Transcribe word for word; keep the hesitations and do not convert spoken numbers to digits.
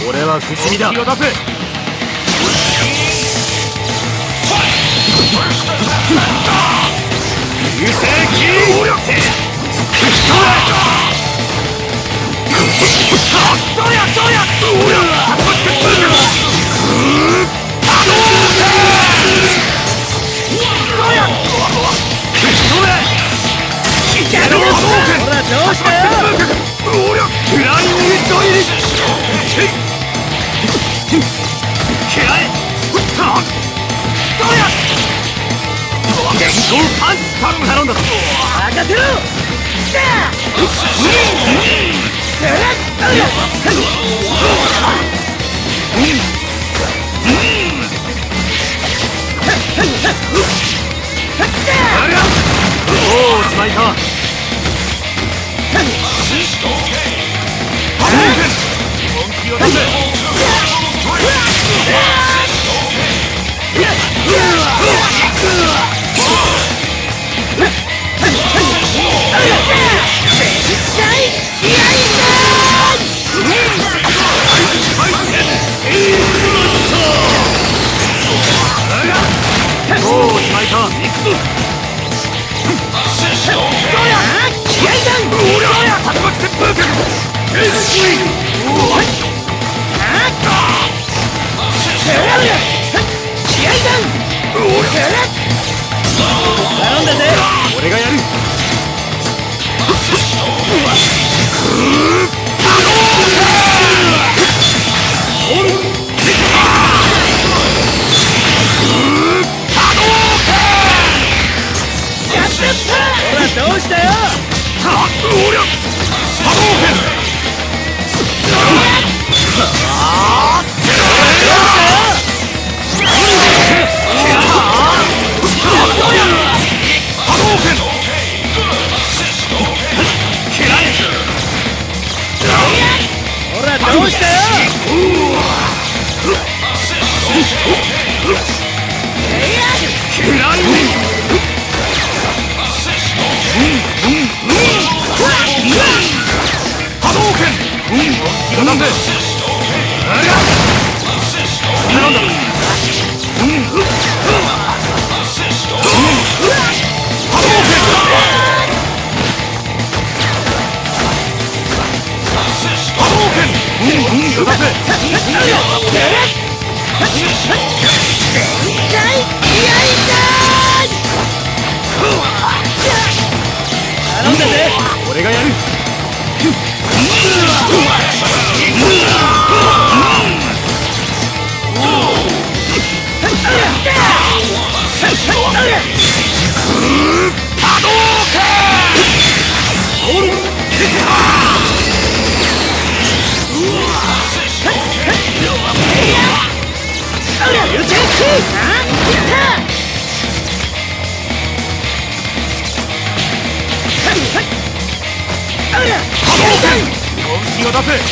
俺は不死身だ。気を出せ。流星キーどうやどうやどうやパンチ頼む頼んだぞ。任せろ。おおしまいか。本気を出せ。おおしまいか。頼んだぜ。俺がやる。ほらどうしたよ。ほらどうしたよ。頼んだぜ。俺がやる。本気を出せ。